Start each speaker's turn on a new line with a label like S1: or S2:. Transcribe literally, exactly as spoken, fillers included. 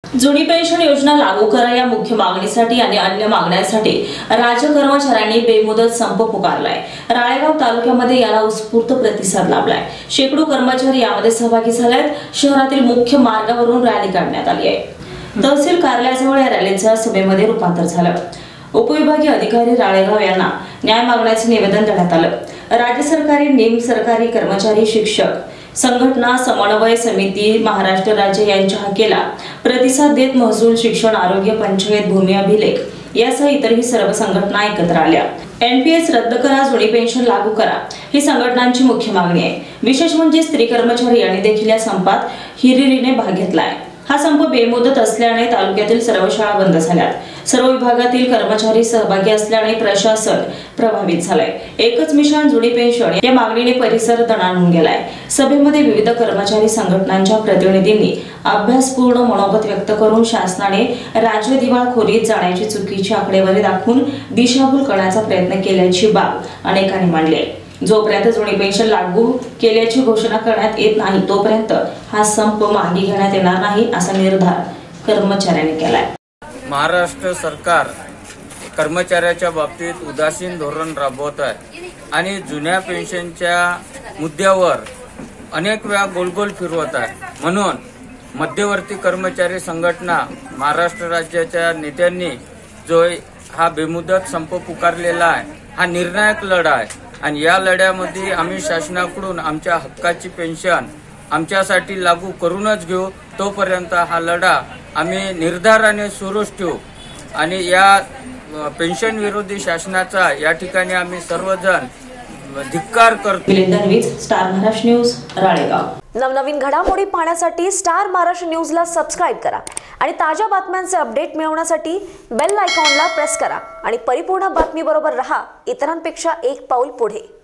S1: जुनी पेन्शन योजना लागू करा या मुख्य मागणीसाठी आणि अन्य मागण्यांसाठी राज्य कर्मचाऱ्यांनी बेमुदत संप पुकारलाय। राळेगाव तालुक्यामध्ये याला उत्स्फूर्त प्रतिसाद लाभलाय। शेकडो कर्मचारी यामध्ये सहभागी झालेत। शहरातील मुख्य मार्गावरून रॅली काढण्यात आली आहे। तहसील कार्यालयाजवळ या रॅलीचं सभेमध्ये रूपांतर झालं। उपविभागीय अधिकारी राळेगाव यांना न्याय मागण्याचे निवेदन देण्यात आलं। राज्य सरकारी निम सरकारी कर्मचारी शिक्षक संघटना समन्वय समिती महाराष्ट्र राज्य यांच्या हाकेला प्रतिसाद देत महसूल शिक्षण आरोग्य पंचायत भूमी अभिलेख यासह इतरही सर्व संघटना एकत्र आल्या। एनपीएस रद्द करा, जुनी पेन्शन लागू करा ही संघटनांची मुख्य मागणी आहे। विशेष म्हणजे स्त्री कर्मचारी यांनी देखील या संपात हिरिरीने भाग घेतलाय। हा संप बेमुदत असल्याने तालुक्यातील सर्व शाळा बंद झाल्यात। सर्व विभागातील कर्मचारी सहभागी असल्याने प्रशासन प्रभावित झालंय। एकच मिशन जुनी पेन्शन या मागणीने परिसर दणाणून गेलाय। सभेमध्ये विविध कर्मचारी संघटनांच्या प्रतिनिधींनी अभ्यासपूर्ण मनोगत व्यक्त करून शासनाने राज्य दिवाळखोरीत जाण्याची चुकीची आकडेवारी दाखवून दिशाभूल करण्याचा प्रयत्न केल्याची बाब अनेकांनी मांडली। जोपर्यंत जुनी पेन्शन लागू केल्याची घोषणा करण्यात येत नाही तोपर्यंत हा संप मागे घेण्यात येणार नाही असा निर्धार कर्मचाऱ्यांनी केलाय।
S2: महाराष्ट्र सरकार कर्मचाऱ्याच्या बाबतीत उदासीन धोरण राबवत आहे आणि जुन्या पेन्शनच्या मुद्द्यावर अनेक वेळा गोलगोल फिरवत आहे। म्हणून मध्यवर्ती कर्मचारी संघटना महाराष्ट्र राज्याच्या नेत्यांनी जो हा बेमुदत संप पुकारलेला आहे हा निर्णायक लढा आहे आणि या लढ्यामध्ये आम्ही शासनाकडून आमच्या हक्काची पेन्शन आमच्यासाठी लागू करूनच घेऊ। तोपर्यंत हा लढा आम्ही निर्धाराने सुरूच ठेवू आणि या पेन्शन विरोधी शासनाचा या ठिकाणी आम्ही सर्वजण धिक्कार करतो।
S1: Star Maharashtra news Ralegaon.
S3: नवनवीन घडामोडी पाहण्यासाठी स्टार महाराष्ट्र न्यूजला सबस्क्राइब करा आणि ताज्या बातम्यांचे अपडेट मिळवण्यासाठी बेल आयकॉनला प्रेस करा आणि परिपूर्ण बातमी बरोबर रहा इतरांपेक्षा एक पाऊल पुढे।